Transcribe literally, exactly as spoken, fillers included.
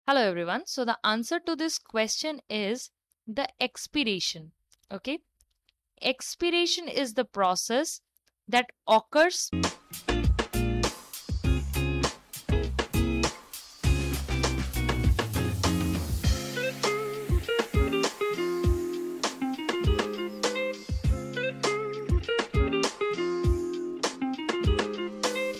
Hello everyone. So the answer to this question is the expiration. Okay. Expiration is the process that occurs